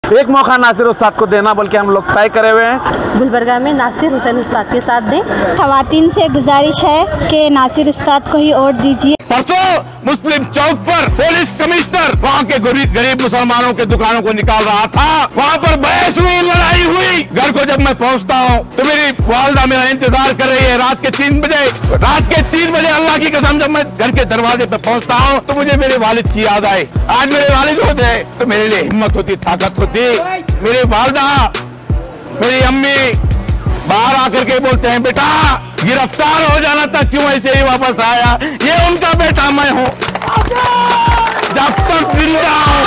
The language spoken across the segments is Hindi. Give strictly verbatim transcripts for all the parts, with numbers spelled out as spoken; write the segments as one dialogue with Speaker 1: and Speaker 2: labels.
Speaker 1: एक मौका नासिर उस्ताद को देना बल्कि हम लोग तय करे हुए हैं।
Speaker 2: गुलबर्गा में नासिर हुसैन उस्ताद के साथ दें।
Speaker 3: खवातीन से गुजारिश है कि नासिर उस्ताद को ही वोट दीजिए।
Speaker 4: परसों मुस्लिम चौक पर पुलिस कमिश्नर वहाँ के गरीब गरीब मुसलमानों के दुकानों को निकाल रहा था, वहाँ पर बहस हुई, लड़ाई हुई। घर को जब मैं पहुँचता हूँ तो मेरी वालदा मेरा इंतजार कर रही है। रात के तीन बजे रात के तीन बजे अल्लाह की कसम जब मैं घर के दरवाजे पे पहुँचता हूँ तो मुझे मेरे वालिद की याद आई। आज मेरे वालिद होते तो मेरे लिए हिम्मत होती, ताकत होती। मेरी वालदा मेरी अम्मी बाहर आकर के बोलते हैं, बेटा गिरफ्तार हो जाना था, क्यों ऐसे ही वापस आया? ये उनका बेटा मैं हूँ। जब तक जिंदा हूँ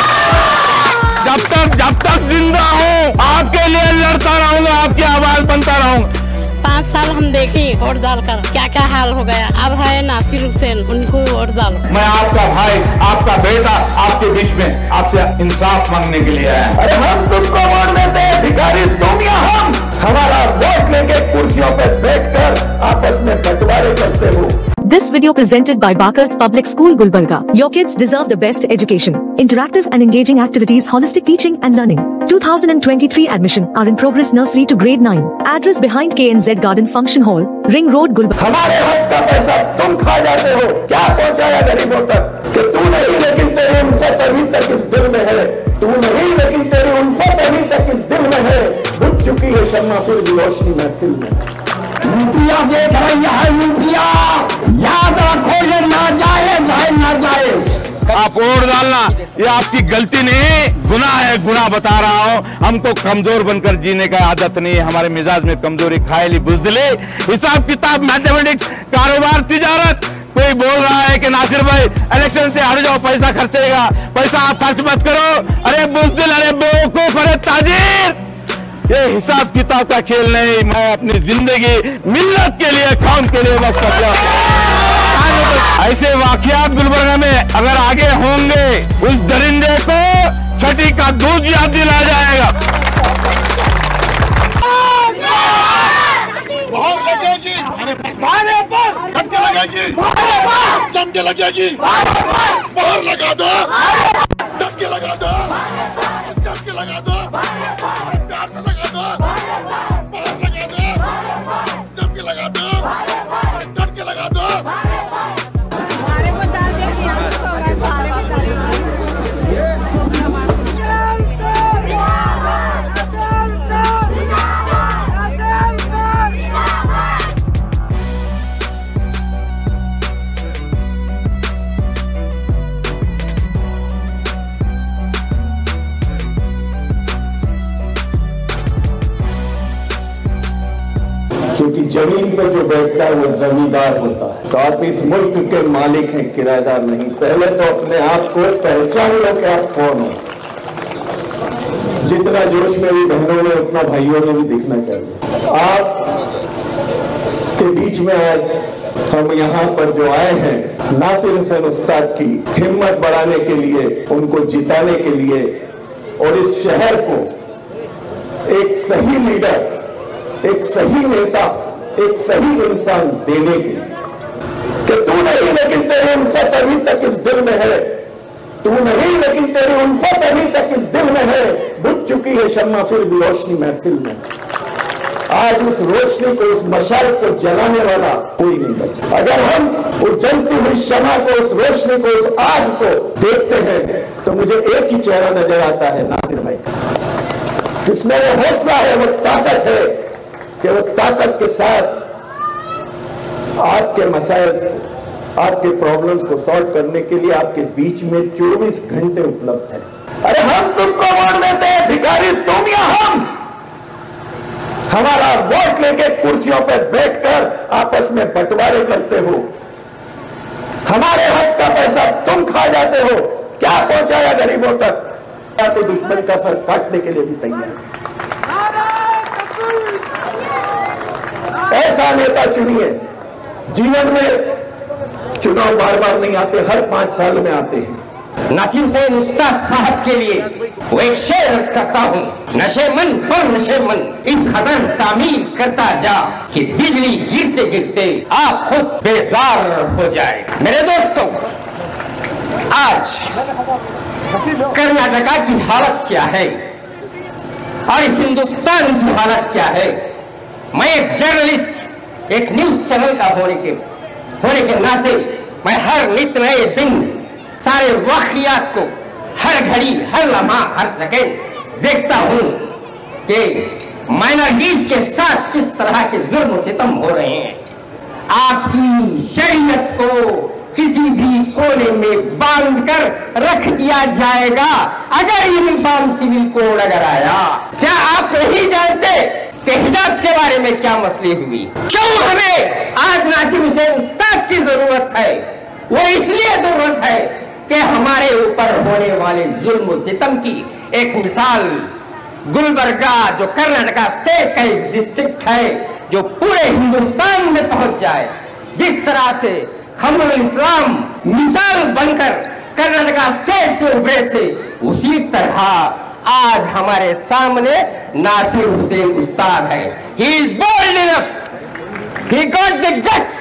Speaker 4: जब तक जब तक जिंदा हूँ आपके लिए लड़ता रहूंगा, आपकी आवाज बनता रहूंगा।
Speaker 5: पाँच साल हम देखे वोट डालकर क्या क्या हाल हो गया। अब है नासिर हुसैन, उनको वोट डालो।
Speaker 4: मैं आपका भाई, आपका बेटा आपके बीच में आपसे इंसाफ मांगने के लिए आया। अरे हम तुमको वोट देते हैं, भिखारी तुम या हम? हमारा वोट लेके कुर्सियों पे बैठकर आपस में बंटवारे करते हो।
Speaker 6: This video presented by Bakars Public School Gulbarga. Your kids deserve the best education. Interactive and engaging activities, holistic teaching and learning. two thousand twenty-three admission are in progress nursery to grade nine. Address behind K N Z Garden Function Hall, Ring Road, Gulbarga.
Speaker 4: हमारे हक का पैसा तुम खा जाते हो। क्या पहुंचाया गरीबों तक कि तू नहीं लेकिन तेरी उल्फत अभी तक इस दिल में है। तू नहीं लेकिन तेरी उल्फत अभी तक इस दिल में है। बुझ चुकी है शम्मा फिर भी रोशनी महफिल में। यूपिया देख रही है, यूपिया याद रखो ये नाजायज है, नाजायज। आप वोट डालना ये आपकी गलती नहीं, गुनाह है, गुनाह बता रहा हूँ। हमको कमजोर बनकर जीने का आदत नहीं है, हमारे मिजाज में कमजोरी, खायली, बुज़दिली, हिसाब किताब, मैथमेटिक्स, कारोबार, तिजारत। कोई बोल रहा है कि नासिर भाई इलेक्शन से हट जाओ, पैसा खर्चेगा, पैसा आप खर्च मत करो। अरे बुज़दिल, अरे बेवकूफ, अरे ताजिर, ये हिसाब किताब का खेल नहीं। मैं अपनी जिंदगी मिल्लत के लिए, कौम के लिए वक्त कर ऐसे वाकयात गुलबर्गा में अगर आगे होंगे, उस दरिंदे को छठी का दूध याद दिलाया जाएगा। बहुत लगेगी, चमके लगेगी, चमके लगेगी, बाहर लगा दो, चमके लगा दो, चमके लगा दो, प्यार से लगा दो, बाहर लगा दो, चमके लगा दो, चमके लगा दो। क्योंकि जमीन पर जो बैठता है वो जमींदार होता है। तो आप इस मुल्क के मालिक हैं, किराएदार नहीं। पहले तो अपने आप को पहचान लो कि आप कौन हो। जितना जोश में भी बहनों में उतना भाइयों में भी दिखना चाहिए। आप के बीच में आज हम यहाँ पर जो आए हैं, नासिर हुसैन उस्ताद की हिम्मत बढ़ाने के लिए, उनको जिताने के लिए और इस शहर को एक सही लीडर, एक सही नेता, एक सही इंसान देने के लिए कि तू नहीं लेकिन तेरी उल्फत अभी तक इस दिल में है। तू नहीं लेकिन तेरी उल्फत अभी तक इस दिल में है। बुझ चुकी है शम्मा फिर भी रोशनी महफिल में। आज उस रोशनी को, उस मशाल को जलाने वाला कोई नहीं बचा। अगर हम उस जलती हुई शमा को, उस रोशनी को, उस आग को देखते हैं तो मुझे एक ही चेहरा नजर आता है, नासिर भाई का। जिसमें वो हौसला है, वो ताकत है कि वो ताकत के साथ आपके मसाइल, आपके प्रॉब्लम्स को सॉल्व करने के लिए आपके बीच में चौबीस घंटे उपलब्ध है। अरे हम तुमको वोट देते हैं, भिखारी तुम या हम? हमारा वोट लेके कुर्सियों पे बैठकर आपस में बंटवारे करते हो। हमारे हक का पैसा तुम खा जाते हो। क्या पहुंचाया गरीबों तक? या तो दुश्मन का सर काटने के लिए भी तैयार है। ऐसा नेता चुनिए। जीवन में चुनाव बार बार नहीं आते, हर पांच साल में आते हैं।
Speaker 7: नासिर हुसैन उस्ताद साहब के लिए वो एक शेर अर्ज करता हूँ। नशे मन पर नशे मन इस कदर तामीर करता जा कि बिजली गिरते गिरते आप खुद बेजार हो जाए। मेरे दोस्तों, आज कर्नाटका की हालत क्या है? और इस हिंदुस्तान की हालत क्या है। मैं एक जर्नलिस्ट, एक न्यूज चैनल का होने के होने के नाते मैं हर नित्य नए दिन सारे वाक़ियात को हर घड़ी, हर लम्हा, हर सेकंड देखता हूं कि माइनॉरिटीज के साथ किस तरह के जुल्म सितम हो रहे हैं। आपकी शरीयत को किसी भी कोने में बांध कर रख दिया जाएगा अगर यूनिफॉर्म सिविल कोड अगर आया। क्या आप नहीं जानते कि हिजाब के बारे में क्या मसले हुई? क्यों हमें आज नासिर हुसैन उस्ताद की जरूरत है? वो इसलिए जरूरत है कि हमारे ऊपर होने वाले जुल्म सितम की एक मिसाल गुलबर्गा, जो कर्नाटका स्टेट का एक डिस्ट्रिक्ट है, जो पूरे हिंदुस्तान में पहुंच जाए। जिस तरह से खमरुल इस्लाम मिसाल बनकर कर्नाटका स्टेट से उभरे थे, उसी तरह आज हमारे सामने नासिर हुसैन उस्ताद है। He is bold enough, he got the guts.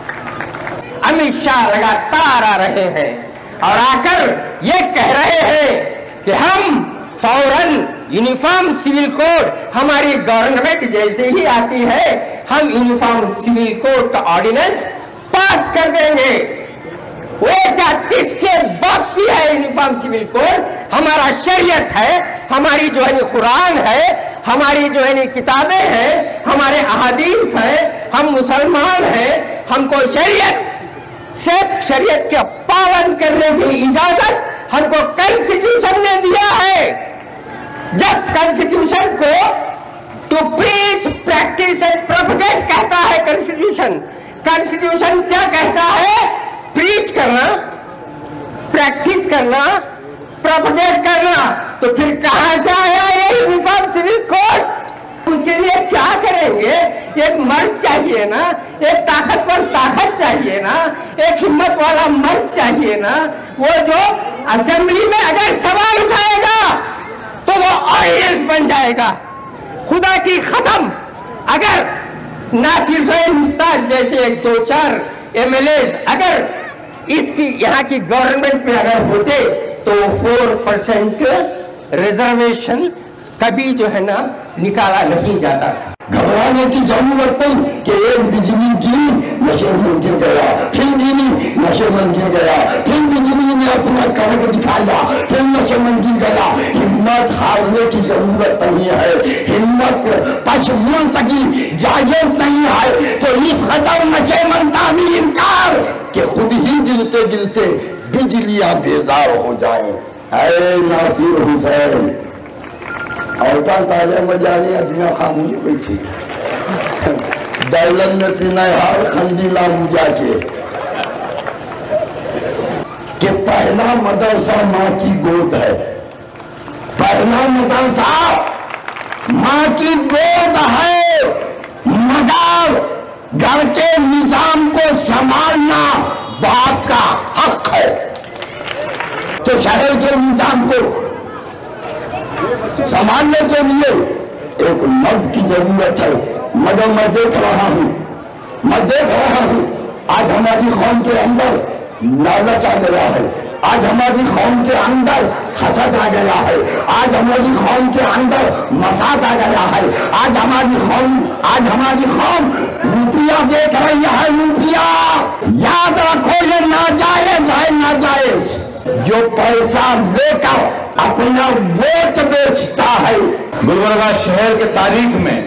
Speaker 7: Amit Shah लगातार आ रहे हैं और आकर ये कह रहे हैं कि हम फौरन यूनिफॉर्म सिविल कोड, हमारी गवर्नमेंट जैसे ही आती है हम यूनिफॉर्म सिविल कोड का ऑर्डिनेंस पास कर देंगे। वो छत्तीस के बाकी है यूनिफॉर्म सिविल कोड। हमारा शरीयत है, हमारी जो है कुरान है, हमारी जो है किताबें हैं, हमारे अहादीस हैं, हम मुसलमान हैं। हमको शरीयत से शरीयत के पालन करने की इजाजत हमको कॉन्स्टिट्यूशन ने दिया है। जब कॉन्स्टिट्यूशन को to preach, practice and propagate कहता है कॉन्स्टिट्यूशन, कॉन्स्टिट्यूशन क्या कहता है? प्रीच करना, प्रैक्टिस करना, प्रोपगेट करना। तो फिर कहां से आया ये यूनिफॉर्म सिविल कोड? उसके लिए क्या करेंगे? एक मर्द चाहिए ना, एक ताकतवर ताकत चाहिए ना, एक हिम्मत वाला मर्द चाहिए ना, वो जो असेंबली में अगर सवाल उठाएगा तो वो ऑर्डिनेंस बन जाएगा। खुदा की कसम, अगर नासिर हुसैन उस्ताद जैसे एक दो चार एमएलए अगर इसकी यहाँ की गवर्नमेंट में अगर होते तो फोर परसेंट रिजर्वेशन कभी जो है ना निकाला नहीं जाता था।
Speaker 8: घबराने की जरूरत नहीं कि एक बिजली गिरी, नशे में गिर गया, फिर गिरी, नशे में गिर गया, फिर बिजली ने अपना कड़क दिखाया, फिर नशे में गिर गया। हिम्मत हारने की जरूरत नहीं है, हिम्मत पश्चिम तकी जायज नहीं है। तो इस कदर नशे में तामीर कर कि खुद ही गिरते गिरते बिजलियां बेजार हो जाए। ऐ नासिर हुसैन औता ताजा मजाने अदना खामोश बैठी दाइलन में पीना हार खंडीला मुजा के कि पहला मदरसा माँ की गोद है, पहला मदरसा माँ की गोद है, मगर घर के निजाम को संभालना बाप का हक है। तो शहर के निजाम को संभालने के लिए एक मर्द की जरूरत है। मगर मैं देख रहा हूं, मैं देख रहा हूं आज हमारी कौम के अंदर लालच आ गया है, आज हमारी कौम के अंदर हसद आ गया है, आज हमारी कौम के अंदर मसाद आ गया है, आज हमारी कौम आज हमारी कौम रुपया देख रही है। रुपया याद रखो, ये नाजायज है, नाजायज। जो पैसा लेकर अपना वोट बेचता है।
Speaker 9: गुलबर्गा शहर के तारीख में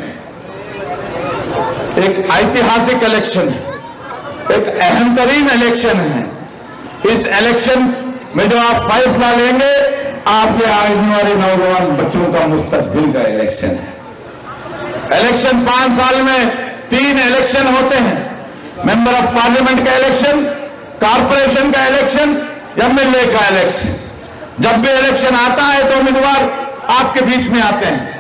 Speaker 9: एक ऐतिहासिक इलेक्शन है, एक अहम तरीन इलेक्शन है। इस इलेक्शन में जो आप फैसला लेंगे, आपके आने वाले नौजवान बच्चों का मुस्तकबिल का इलेक्शन है। इलेक्शन पांच साल में तीन इलेक्शन होते हैं, मेंबर ऑफ पार्लियामेंट का इलेक्शन, कारपोरेशन का इलेक्शन, एमएलए का इलेक्शन। जब भी इलेक्शन आता है तो उम्मीदवार आपके बीच में आते हैं,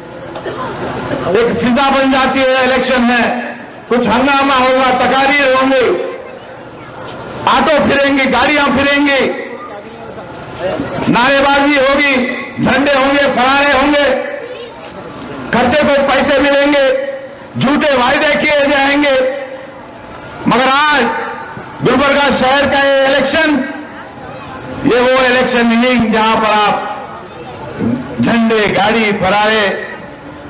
Speaker 9: एक फिजा बन जाती है। इलेक्शन है, कुछ हंगामा होगा, तकारीर होंगे, ऑटो फिरेंगे, गाड़ियां फिरेंगी, नारेबाजी होगी, झंडे होंगे, फरारे होंगे, खर्चे को पैसे मिलेंगे, झूठे वायदे किए जाएंगे। मगर आज गुलबर्गा शहर का ये इलेक्शन, ये वो इलेक्शन नहीं जहां पर आप झंडे, गाड़ी, फरारे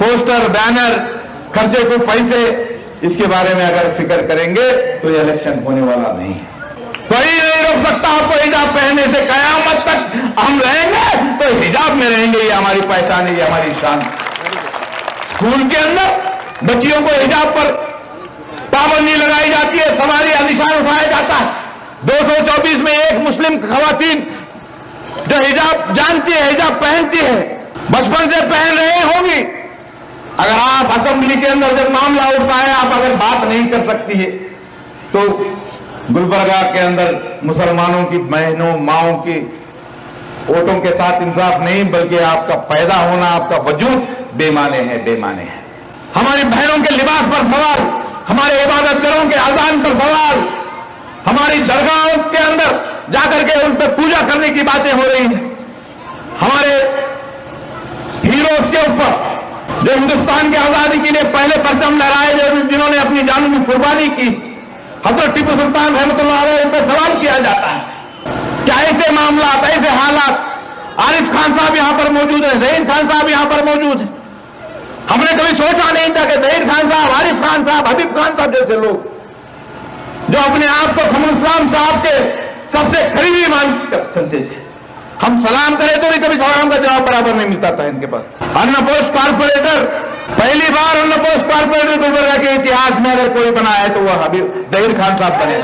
Speaker 9: पोस्टर, बैनर, खर्चे को पैसे, इसके बारे में अगर फिक्र करेंगे तो ये इलेक्शन होने वाला नहीं है। कोई नहीं रोक सकता आपको हिजाब पहनने से। कयामत तक हम रहेंगे तो हिजाब में रहेंगे, ये हमारी पहचान है, ये हमारी शान। स्कूल के अंदर बच्चियों को हिजाब पर पाबंदी लगाई जाती है, सवारी का निशान उठाया जाता है। दो सौ चौबीस में एक मुस्लिम खवातीन जो हिजाब जानती है, हिजाब पहनती है, बचपन से पहन रहे होंगी, अगर आप असेंबली के अंदर जब मामला उठता है, आप अगर बात नहीं कर सकती है, तो गुलबर्गा के अंदर मुसलमानों की बहनों, माओं की वोटों के साथ इंसाफ नहीं, बल्कि आपका पैदा होना, आपका वजूद बेमाने है, बेमाने है। हमारी बहनों के लिबास पर सवाल, हमारे इबादत घरों के अजान पर सवाल, हमारी दरगाहों के अंदर जाकर के उन पर पूजा करने की बातें हो रही हैं। हमारे हीरोज के ऊपर जो हिंदुस्तान की आजादी के लिए पहले परचम लहराए, जो जिन्होंने अपनी जान की कुर्बानी की, हजरत टिप्पू सुल्तान रहमतुल्लाह अलैह, उन पर सवाल किया जाता है। क्या ऐसे मामला, ऐसे हालात? आरिफ खान साहब यहां पर मौजूद है, जहीर खान साहब यहां पर मौजूद है। हमने कभी सोचा नहीं था कि जहीर खान साहब, आरिफ खान साहब, हबीब खान साहब जैसे लोग जो अपने आप को खमरुल इस्लाम साहब के सबसे करीबी मान चलते थे, हम सलाम करें तो भी कभी सलाम का जवाब बराबर नहीं मिलता था इनके पास। अन्न पोस्ट कॉर्पोरेटर, पहली बार अन्न पोस्ट कॉर्पोरेटर गुलबर्गा के इतिहास में अगर कोई बना है तो वह हबीब जहीर खान साहब बने।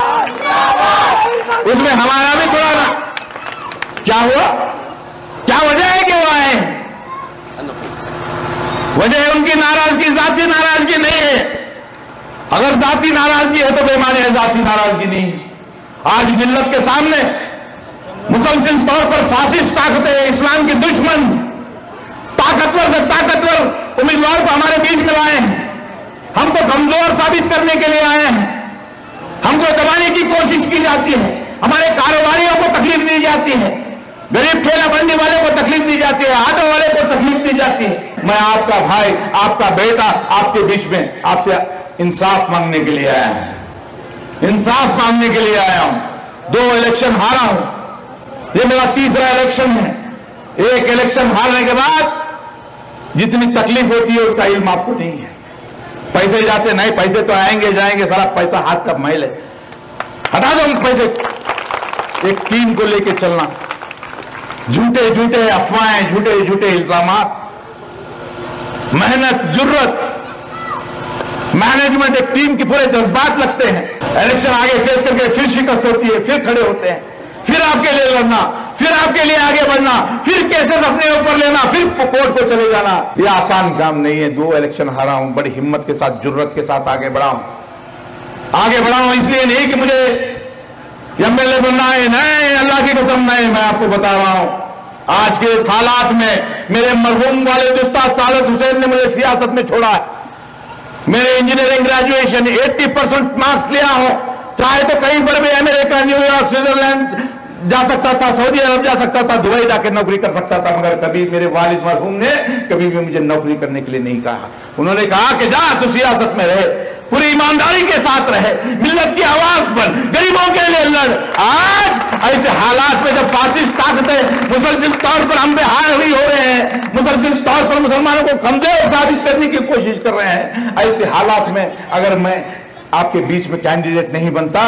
Speaker 9: उसमें हमारा भी थोड़ा ना, क्या हुआ, क्या वजह है कि वो आए हैं? वजह है उनकी नाराजगी, जाती नाराजगी नहीं है। अगर जाती नाराजगी है तो बेमाने है, जाती नाराजगी नहीं। आज मिल्लत के सामने मुसलसल तौर पर फासिस्ट ताकतें, इस्लाम के दुश्मन, ताकतवर से ताकतवर उम्मीदवार को हमारे बीच में लाए हैं। हमको कमजोर साबित करने के लिए आए हैं, हमको दबाने की कोशिश की जाती है, हमारे कारोबारियों को तकलीफ दी जाती है, गरीब ठेला बंदी वाले को तकलीफ दी जाती है, ऑटो वाले को तकलीफ दी जाती है। मैं आपका भाई, आपका बेटा आपके बीच में आपसे इंसाफ मांगने के लिए आया हूं, इंसाफ मांगने के लिए आया हूं। दो इलेक्शन हारा हूं, ये मेरा तीसरा इलेक्शन है। एक इलेक्शन हारने के बाद जितनी तकलीफ होती है उसका इल्म आपको नहीं है। पैसे जाते नहीं, पैसे तो आएंगे जाएंगे, सारा पैसा हाथ का मैल है, हटा दो पैसे। एक टीम को लेके चलना, झूठे झूठे अफवाहें, झूठे झूठे इल्जामात, मेहनत, जुर्रत, मैनेजमेंट, एक टीम के पूरे जज्बात लगते हैं। इलेक्शन आगे फेस करके फिर शिकस्त होती है, फिर खड़े होते हैं, फिर आपके लिए लड़ना, फिर आपके लिए आगे बढ़ना, फिर केसेस अपने ऊपर लेना, फिर कोर्ट को चले जाना। ये आसान काम नहीं है। दो इलेक्शन हारा हूं, बड़ी हिम्मत के साथ, जुर्रत के साथ आगे बढ़ा हूं। आगे बढ़ा हूं इसलिए नहीं कि मुझे एमएलए बनना है, नहीं, अल्लाह की कसम नहीं। मैं आपको बता रहा हूं, आज के इस हालात में मेरे मरहूम वाले उस्ताद सादत हुसैन ने मुझे सियासत में छोड़ा है। मेरे इंजीनियरिंग ग्रेजुएशन अस्सी परसेंट मार्क्स लिया हो, चाहे तो कहीं पर भी अमेरिका, न्यूयॉर्क, स्विट्जरलैंड जा सकता था, सऊदी अरब जा सकता था, दुबई जाके नौकरी कर सकता था, मगर कभी मेरे वालिद मरहूम ने कभी भी मुझे नौकरी करने के लिए नहीं कहा। उन्होंने कहा कि जा तू सियासत में रहे, पूरी ईमानदारी के साथ रहे, मिल्लत की आवाज बन, गरीबों के लिए लड़। आज ऐसे हालात में जब फासिस्ट ताकतें मुसलसल तौर पर हम पे हावी हो रहे हैं, मुसलसल तौर पर मुसलमानों को कमजोर साबित करने की कोशिश कर रहे हैं, ऐसे हालात में अगर मैं आपके बीच में कैंडिडेट नहीं बनता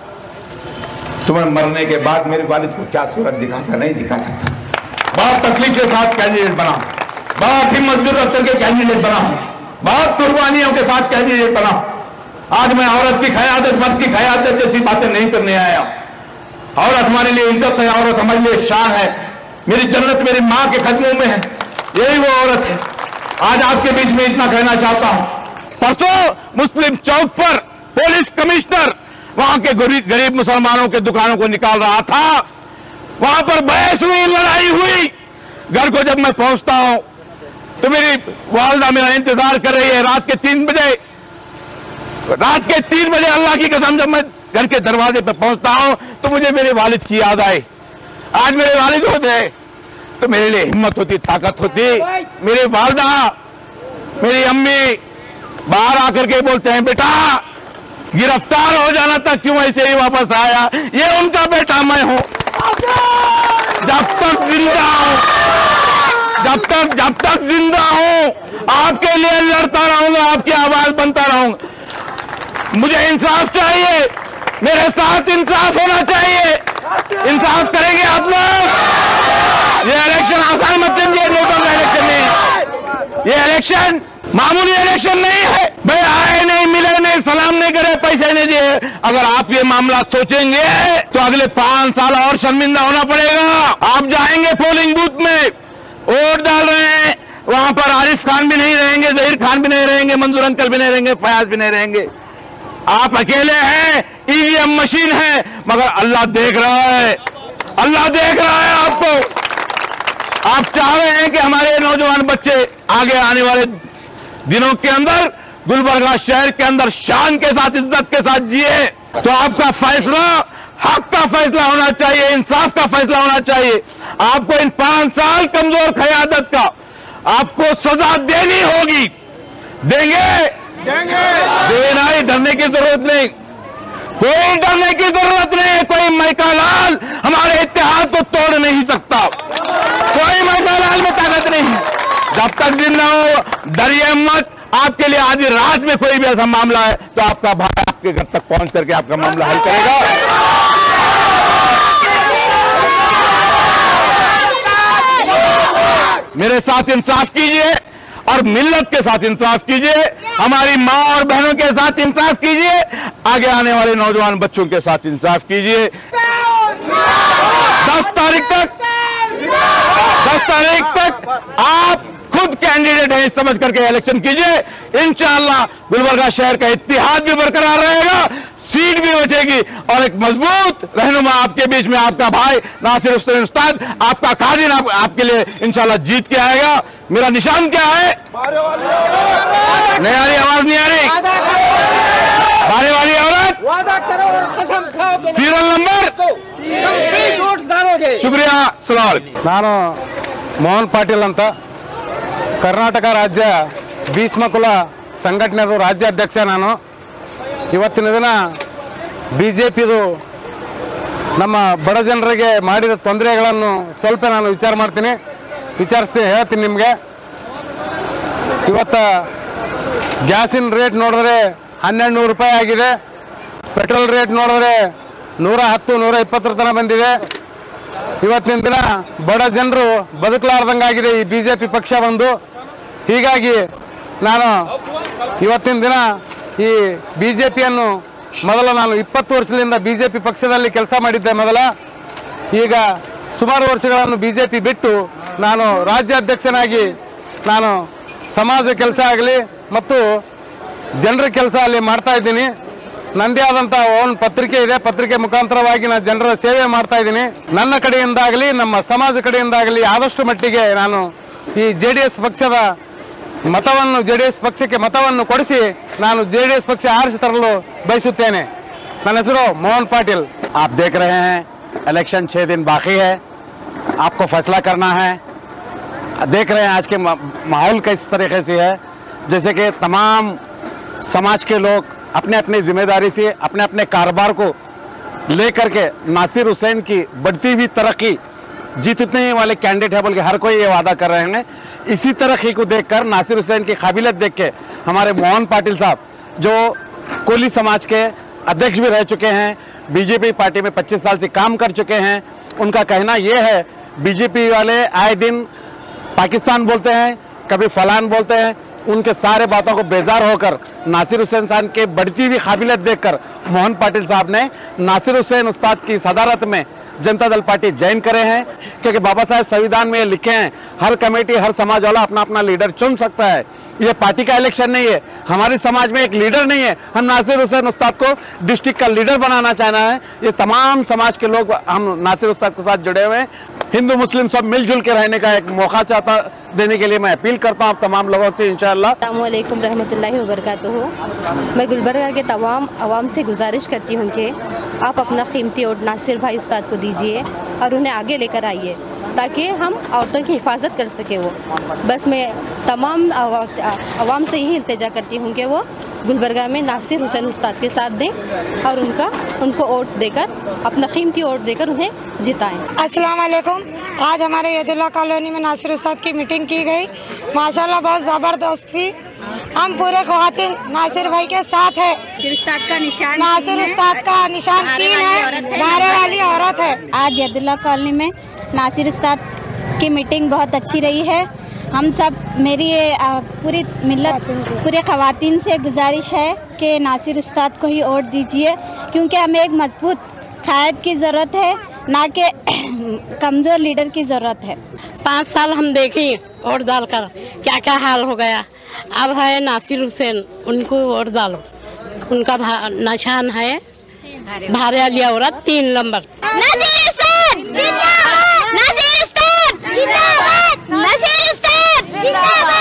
Speaker 9: तो मैं मरने के बाद मेरे वालिद को क्या सूरत दिखाता, नहीं दिखा सकता। बहुत तकलीफ के साथ कैंडिडेट बना, बहुत हिम्मत जुर्रत करके कैंडिडेट बना, बहुत कुर्बानियों के साथ कैंडिडेट बना। आज मैं औरत की क़यादत, मर्द की क़यादत जैसी बातें नहीं करने आया। औरत हमारे लिए इज्जत है, औरत हमारे लिए शान है, मेरी जन्नत मेरी माँ के कदमों में है, यही वो औरत है। आज आपके बीच में इतना कहना चाहता हूं, परसों मुस्लिम चौक पर पुलिस कमिश्नर वहां के गरीब गरीब मुसलमानों के दुकानों को निकाल रहा था, वहां पर बहस हुई, लड़ाई हुई। घर को जब मैं पहुंचता हूं तो मेरी वालदा मेरा इंतजार कर रही है। रात के तीन बजे रात के तीन बजे अल्लाह की कसम जब मैं घर के दरवाजे पर पहुंचता हूं तो मुझे मेरे वालिद की याद आई। आज मेरे वालिद होते तो मेरे लिए हिम्मत होती, ताकत होती। मेरी वालदा, मेरी अम्मी बाहर आकर के बोलते हैं, बेटा गिरफ्तार हो जाना था, क्यों ऐसे ही वापस आया? ये उनका बेटा मैं हूं। जब तक जिंदा हूं, जब तक जब तक जिंदा हूं, आप आपके लिए लड़ता रहूंगा, आपकी आवाज बनता रहूंगा। मुझे इंसाफ चाहिए, मेरे साथ इंसाफ होना चाहिए। इंसाफ करेंगे आप लोग। ये इलेक्शन आसान मत लीजिए, नोटों का इलेक्शन नहीं है। ये इलेक्शन मामूली इलेक्शन नहीं है। भाई आए नहीं, मिले नहीं, सलाम नहीं करे, पैसे नहीं दिए। अगर आप ये मामला सोचेंगे तो अगले पांच साल और शर्मिंदा होना पड़ेगा। आप जाएंगे पोलिंग बूथ में, वोट डाल रहे हैं, वहां पर आरिफ खान भी नहीं रहेंगे, जहीर खान भी नहीं रहेंगे, मंजूर अंकल भी नहीं रहेंगे, फयाज भी नहीं रहेंगे। आप अकेले हैं, ईवीएम मशीन है, मगर अल्लाह देख रहा है, अल्लाह देख रहा है आपको। आप चाह रहे हैं कि हमारे नौजवान बच्चे आगे आने वाले दिनों के अंदर गुलबर्गा शहर के अंदर शान के साथ, इज्जत के साथ जिए, तो आपका फैसला हक का फैसला होना चाहिए, इंसाफ का फैसला होना चाहिए। आपको इन पांच साल कमजोर क़यादत का आपको सजा देनी होगी। देंगे देना ही, डरने की जरूरत नहीं, कोई डरने की जरूरत नहीं। कोई मैकालाल हमारे इत्तेहाद को तोड़ नहीं सकता, कोई मैकालाल में ताकत नहीं। जब तक जिंदा हो डरिए मत। आपके लिए आधी रात में कोई भी ऐसा मामला है तो आपका भाई आपके घर तक पहुंच करके आपका मामला हल करेगा। मेरे साथ इंसाफ कीजिए और मिल्लत के साथ इंसाफ कीजिए, हमारी माँ और बहनों के साथ इंसाफ कीजिए, आगे आने वाले नौजवान बच्चों के साथ इंसाफ कीजिए। दस तारीख तक दस तारीख तक आप खुद कैंडिडेट हैं समझ करके इलेक्शन कीजिए। इंशाअल्लाह गुलबर्गा शहर का इत्तेहाद भी बरकरार रहेगा, सीट भी बचेगी और एक मजबूत रहनुमा आपके बीच में आपका भाई नासिर हुसैन उस्ताद, आपका खादिम आप, आपके लिए इंशाल्लाह जीत के आएगा। मेरा निशान क्या है? नहीं आ रही आवाज, नहीं आ रही? बारे वाली औरत, सीरियल नंबर। शुक्रिया।
Speaker 10: ನಾನು ಮೋಹನ್ ಪಾಟೀಲ್ ಅಂತ ಕರ್ನಾಟಕ ರಾಜ್ಯ ಭೀಷ್ಮ ಕುಲ ಸಂಘಟನೆಯ ರಾಜ್ಯಾಧ್ಯಕ್ಷ ನಾನು। ಇವತ್ತಿನ ದಿನ ಬಿ ಜೆ ಪಿದು ನಮ್ಮ ಬಡ ಜನರಿಗೆ ಮಾಡಿದ ತೊಂದರೆಗಳನ್ನು ಸ್ವಲ್ಪ ನಾನು ವಿಚಾರ ಮಾಡ್ತೀನಿ, ವಿಚಾರಿಸ್ತೀನಿ, ಹೇಳ್ತೀನಿ ನಿಮಗೆ। ಇವತ್ತು ಗ್ಯಾಸಿನ ರೇಟ್ ನೋಡಿದ್ರೆ ಹನ್ನೆರಡು ನೂರು ರೂಪಾಯಿ ಆಗಿದೆ, ಪೆಟ್ರೋಲ್ ರೇಟ್ ನೋಡಿದ್ರೆ ನೂರ ಹತ್ತು ನೂರ ಇಪ್ಪತ್ತರ ತನಕ ಬಂದಿದೆ। ಇವತ್ತಿನ ದಿನ ಬಡ ಜನರು ಬದುಕಲಾರ್ದಂಗಾಗಿದೆ ಈ ಬಿ ಜೆ ಪಿ ಪಕ್ಷ ಬಂದು। ಹೀಗಾಗಿ ನಾನು ಇವತ್ತಿನ ದಿನ ಈ ಬಿ ಜೆ ಪಿಯನ್ನು ಮೊದಲು ನಾನು ಇಪ್ಪತ್ತು ವರ್ಷದಿಂದ ಬಿ ಜೆ ಪಿ ಪಕ್ಷದಲ್ಲಿ ಕೆಲಸ ಮಾಡಿದ್ದೆ ಮೊದಲ। ಈಗ ಸುಮಾರು ವರ್ಷಗಳನ್ನು ಬಿ ಜೆ ಪಿ ಬಿಟ್ಟು ನಾನು ರಾಜ್ಯಾಧ್ಯಕ್ಷನಾಗಿ ನಾನು ಸಮಾಜ ಕೆಲಸ ಆಗಲಿ ಮತ್ತು ಜನರ ಕೆಲಸ ಅಲ್ಲಿ ಮಾಡ್ತಾ ಇದ್ದೀನಿ। ನಂದೇ ಆದಂಥ ಒಂದು ಪತ್ರಿಕೆ ಇದೆ, ಪತ್ರಿಕೆ ಮುಖಾಂತರವಾಗಿ ನಾನು ಜನರ ಸೇವೆ ಮಾಡ್ತಾ ಇದ್ದೀನಿ। ನನ್ನ ಕಡೆಯಿಂದಾಗಲಿ ನಮ್ಮ ಸಮಾಜ ಕಡೆಯಿಂದಾಗಲಿ ಆದಷ್ಟು ಮಟ್ಟಿಗೆ ನಾನು ಈ ಜೆ ಡಿ ಎಸ್ ಪಕ್ಷದ मतवन्नु जेडीएस पक्षಕ್ಕೆ मतवन्नु ಕೊಡಿಸಿ ನಾನು जेडीएस पक्ष ಆರಿಸಿ ತರಲು ಬಯಸುತ್ತೇನೆ। ನನ್ನ ಹೆಸರು मोहन पाटिल।
Speaker 1: आप देख रहे हैं इलेक्शन छह दिन बाकी है, आपको फैसला करना है। देख रहे हैं आज के माहौल किस तरीके से है, जैसे कि तमाम समाज के लोग अपने अपनी जिम्मेदारी से अपने अपने कारोबार को लेकर के नासिर हुसैन की बढ़ती हुई तरक्की जीतने वाले कैंडिडेट है बोल के हर कोई ये वादा कर रहे हैं। इसी तरक्की को देखकर नासिर हुसैन की काबिलियत देख के हमारे मोहन पाटिल साहब जो कोली समाज के अध्यक्ष भी रह चुके हैं, बीजेपी पार्टी में पच्चीस साल से काम कर चुके हैं, उनका कहना ये है बीजेपी वाले आए दिन पाकिस्तान बोलते हैं, कभी फलान बोलते हैं। उनके सारे बातों को बेजार होकर नासिर हुसैन साहब के बढ़ती हुई काबिलियत देखकर मोहन पाटिल साहब ने नासिर हुसैन उस्ताद की सदारत में जनता दल पार्टी ज्वाइन करे हैं, क्योंकि बाबा साहब संविधान में लिखे हैं हर कमेटी हर समाज वाला अपना अपना लीडर चुन सकता है। ये पार्टी का इलेक्शन नहीं है, हमारे समाज में एक लीडर नहीं है, हम नासिर हुसैन उस्ताद को डिस्ट्रिक्ट का लीडर बनाना चाहना है। ये तमाम समाज के लोग हम नासिर उस्ताद के साथ जुड़े हुए हैं। हिंदू मुस्लिम सब मिलजुल के रहने का एक मौका चाहता देने के लिए मैं अपील करता हूँ आप तमाम लोगों से इंशाअल्लाह।
Speaker 2: अस्सलामुअलैकुम रहमतुल्लाहि व बरकातुहू। मैं गुलबर्गा के तमाम आवाम से गुजारिश करती हूँ कि आप अपना कीमती वोट नासिर भाई उस्ताद को दीजिए और उन्हें आगे लेकर आइए ताकि हम औरतों की हिफाजत कर सके। वो बस मैं तमाम आवाम से यही इल्तिजा करती हूँ कि वो गुलबर्गा में नासिर हुसैन उस्ताद के साथ दें और उनका उनको वोट देकर, अपना कीमती वोट देकर उन्हें जिताएं।
Speaker 11: अस्सलाम वालेकुम। आज हमारे यदुल्ला कॉलोनी में नासिर उस्ताद की मीटिंग की गई। माशाल्लाह बहुत ज़बरदस्त थी। हम पूरे ख़वातीन नासिर भाई के साथ है।
Speaker 3: उस्ताद का निशान
Speaker 11: नासिर उस्ताद का निशान तीन है, नारे वाली औरत है।
Speaker 3: आज यदुल्ला कॉलोनी में नासिर उस्ताद की मीटिंग बहुत अच्छी रही है। हम सब, मेरी ये पूरी मिल्लत, पूरे ख़वातीन से गुजारिश है कि नासिर उस्ताद को ही वोट दीजिए, क्योंकि हमें एक मजबूत क़यादत की ज़रूरत है, ना कि कमज़ोर लीडर की ज़रूरत है।
Speaker 5: पाँच साल हम देखें वोट डालकर क्या क्या हाल हो गया। अब है नासिर हुसैन, उनको वोट डालो। उनका निशान है भारे वाली औरत, तीन नंबर।
Speaker 12: नासिर उस्ताद जिंदाबाद, नासिर उस्ताद जिंदाबाद, नासिर उस्ताद जिंदाबाद।